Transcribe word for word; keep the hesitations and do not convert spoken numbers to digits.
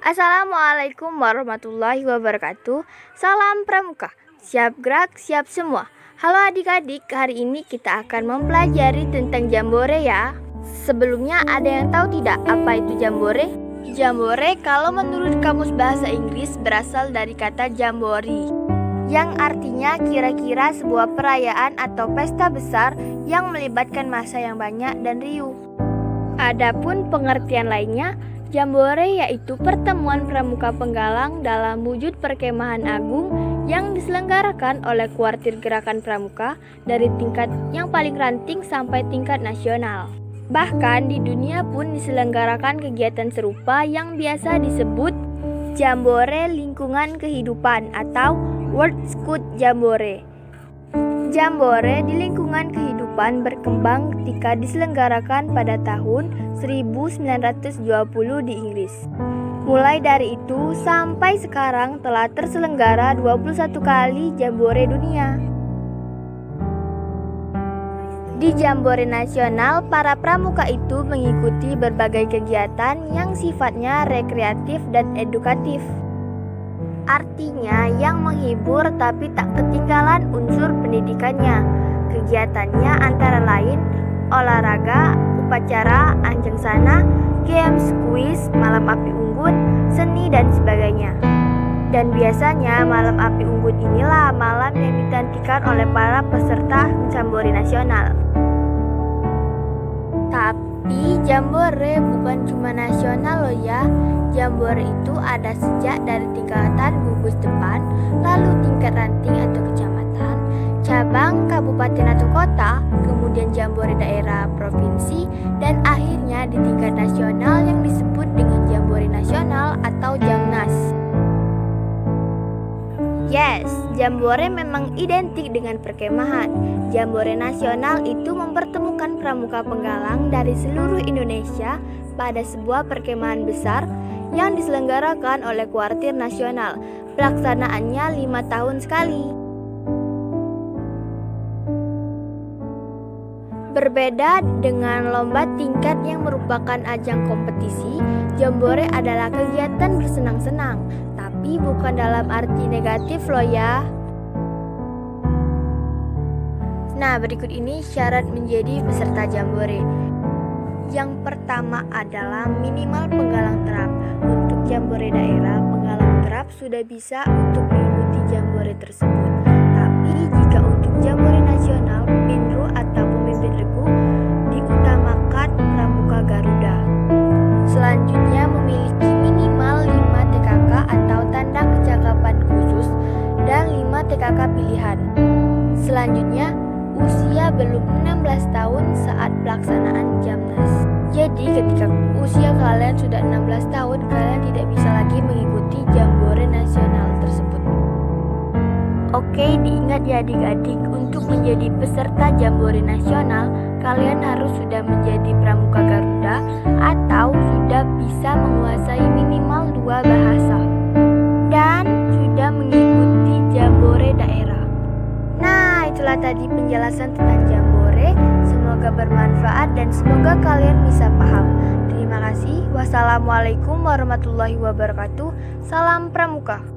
Assalamualaikum warahmatullahi wabarakatuh. Salam pramuka, siap gerak, siap semua. Halo adik-adik, hari ini kita akan mempelajari tentang jambore ya. Sebelumnya ada yang tahu tidak apa itu jambore? Jambore kalau menurut Kamus Bahasa Inggris berasal dari kata jamboree, yang artinya kira-kira sebuah perayaan atau pesta besar yang melibatkan massa yang banyak dan riuh. Adapun pengertian lainnya, jambore yaitu pertemuan pramuka penggalang dalam wujud perkemahan agung yang diselenggarakan oleh kuartir gerakan pramuka dari tingkat yang paling ranting sampai tingkat nasional. Bahkan di dunia pun diselenggarakan kegiatan serupa yang biasa disebut jambore lingkungan kehidupan atau World Scout Jambore. Jambore di lingkungan kehidupan berkembang ketika diselenggarakan pada tahun seribu sembilan ratus dua puluh di Inggris. Mulai dari itu sampai sekarang telah terselenggara dua puluh satu kali jambore dunia. Di jambore nasional, para pramuka itu mengikuti berbagai kegiatan yang sifatnya rekreatif dan edukatif. Artinya yang menghibur tapi tak ketinggalan unsur pendidikannya. Kegiatannya antara lain olahraga, upacara, anjing sana, games, kuis, malam api unggun, seni dan sebagainya. Dan biasanya malam api unggun inilah malam yang dinantikan oleh para peserta jambore nasional. Tapi jambore bukan cuma nasional loh ya. Jambore itu ada sejak dari tingkatan gugus depan, lalu tingkat ranting atau kecamatan, cabang, kabupaten atau kota, kemudian jambore daerah, provinsi, dan akhirnya di tingkat nasional yang disebut dengan jambore nasional atau Jamnas. Yes, jambore memang identik dengan perkemahan. Jambore nasional itu mempertemukan pramuka penggalang dari seluruh Indonesia pada sebuah perkemahan besar yang diselenggarakan oleh kuartir nasional. Pelaksanaannya lima tahun sekali. Berbeda dengan lomba tingkat yang merupakan ajang kompetisi, jambore adalah kegiatan bersenang-senang, tapi bukan dalam arti negatif loh ya. Nah, berikut ini syarat menjadi peserta jambore. Yang pertama adalah minimal penggalang terap. Untuk jambore daerah, penggalang terap sudah bisa untuk mengikuti jambore tersebut. Tapi jika untuk jambore nasional, pinru atau pemimpin regu diutamakan pramuka Garuda. Selanjutnya memiliki minimal lima T K K atau tanda kecakapan khusus dan lima T K K pilihan. Selanjutnya usia belum enam belas tahun saat pelaksanaan Jamnas. Jadi ketika usia kalian sudah enam belas tahun, kalian tidak bisa lagi mengikuti jambore nasional tersebut. Oke, diingat ya adik-adik, untuk menjadi peserta jambore nasional, kalian harus sudah menjadi pramuka Garuda atau sudah bisa menguasai minimal dua bahasa dan sudah mengikuti jambore daerah. Nah, itulah tadi penjelasan tentang jambore. Semoga bermanfaat dan semoga kalian bisa paham. Terima kasih. Wassalamualaikum warahmatullahi wabarakatuh. Salam pramuka.